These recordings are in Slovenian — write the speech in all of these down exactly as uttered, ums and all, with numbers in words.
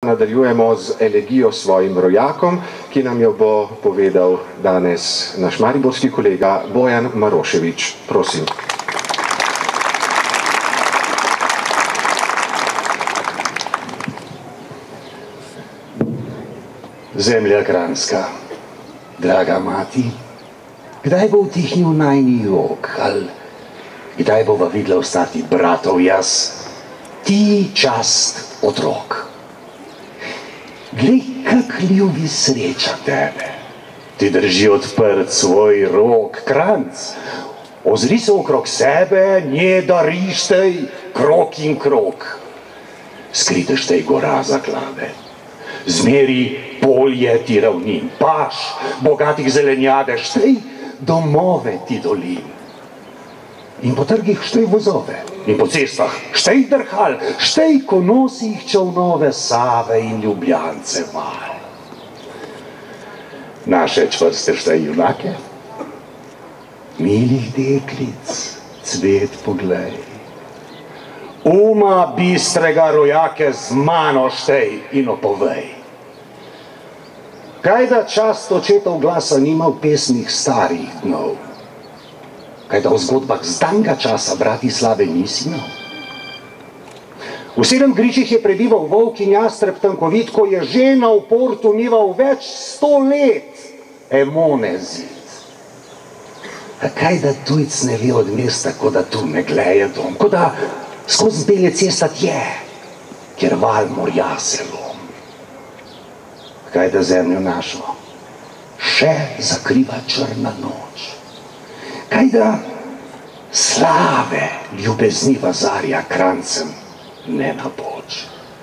Nadaljujemo z elegijo svojim rojakom, ki nam jo bo povedal danes naš mariborski kolega Bojan Maroševič. Prosim. Zemlja Kranjska, draga mati, kdaj bo utihnil najni jok, ali kdaj bova videla ostati bratov jaz, ti čast otrok. Glej, kak ljubi sreča tebe, ti drži odprt svoj rok, Kranjc. Ozri se okrog sebe, nje dariš tej krok in krok. Skriteš tej gora zaklade, zmeri polje ti ravnin, paš bogatih zelenjade, štej domove ti dolin. In po trgih štej vozove, in po cestah štej drhal, štej konosih čolnove Save in Ljubljance val. Naše čvrste štej junake, milih deklic, cvet poglej. Uma bistrega rojake z mano štej in opovej. Kaj da čast očetov glasa nima v pesmih starih dnov? Kaj da v zgodbah z danga časa Bratislave nisi imel? V sedem gričih je prebival volk in jastreb tankovit, ko je žena v portu mival več sto let Emone zid. A kaj da tujc ne ve od mesta, ko da tu ne gleje dom, ko da skozi belje cesta tje, kjer val morja se lom. Kaj da zemljo našo še zakriva črna noč. Kaj da slave ljubezniva zarja Kranjcem ne napoč.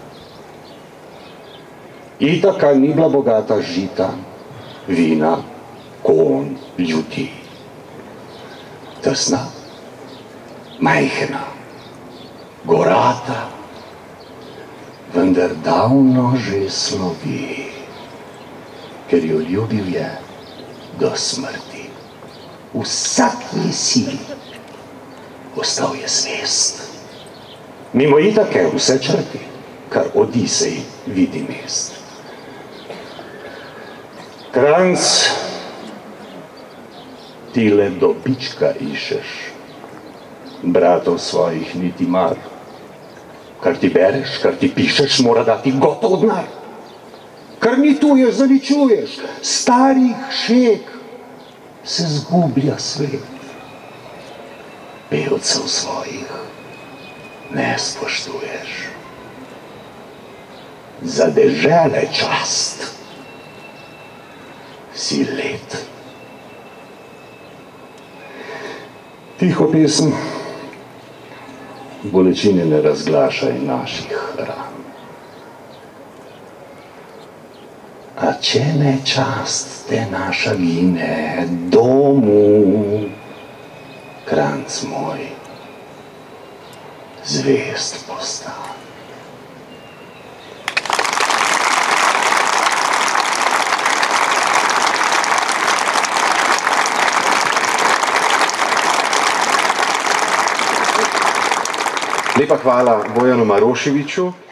Itaka ni bila bogata žita, vina, konj, ljudi. Tesna, majhna, gorata, vendar davno že slovi, ker jo ljubil je do smrti. Vsaki sili ostal je zvest. Mimo Itake vse črti, kar Odisej vidi mest. Kranjc, ti le dobička išeš, bratov svojih niti mar. Kar ti bereš, kar ti pišeš, mora dati gotov denar. Kar ni tuje, zaničuješ, starih šek se zgublja svet. Pevcev svojih ne spoštuješ. Za dežele čast si let. Tiho pesem, bolečine ne razglašaj naših ran. A če ne čast te naša gine, domu, Kranjc moj, zvest postan. Lepa hvala Bojanu Maroševiču.